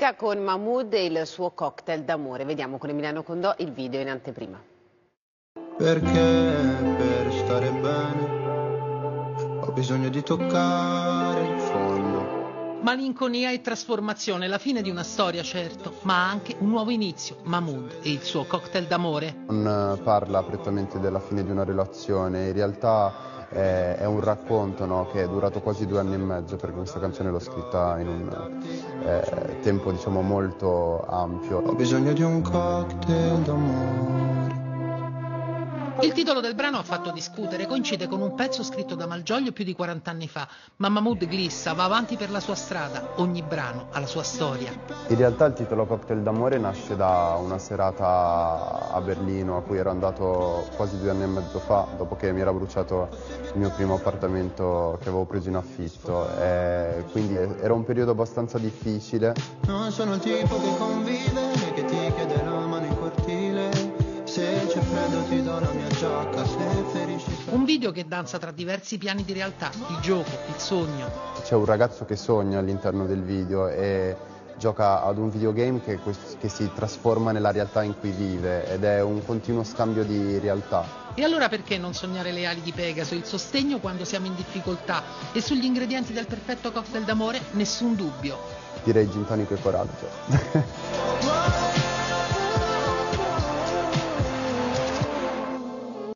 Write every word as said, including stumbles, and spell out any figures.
musica con Mahmood e il suo cocktail d'amore. Vediamo con Emiliano Condò il video in anteprima. Perché per stare bene ho bisogno di toccare il fondo. Malinconia e trasformazione, la fine di una storia, certo, ma anche un nuovo inizio. Mahmood e il suo cocktail d'amore. Non parla prettamente della fine di una relazione, in realtà è, è un racconto, no, che è durato quasi due anni e mezzo, perché questa canzone l'ho scritta in un eh, tempo, diciamo, molto ampio. Ho bisogno di un cocktail d'amore. Il titolo del brano ha fatto discutere, coincide con un pezzo scritto da Malgioglio più di quaranta anni fa, ma Mahmood glissa, va avanti per la sua strada, ogni brano ha la sua storia. In realtà il titolo Cocktail d'amore nasce da una serata a Berlino a cui ero andato quasi due anni e mezzo fa, dopo che mi era bruciato il mio primo appartamento che avevo preso in affitto, e quindi era un periodo abbastanza difficile. Non sono il tipo che convive e che ti chiede la mano in cortile. Se c'è freddo ti do la mia giacca, se ferisci... Un video che danza tra diversi piani di realtà, il gioco, il sogno. C'è un ragazzo che sogna all'interno del video e gioca ad un videogame che, che si trasforma nella realtà in cui vive, ed è un continuo scambio di realtà. E allora perché non sognare le ali di Pegaso, il sostegno quando siamo in difficoltà? E sugli ingredienti del perfetto cocktail d'amore nessun dubbio. Direi gin tonic e coraggio.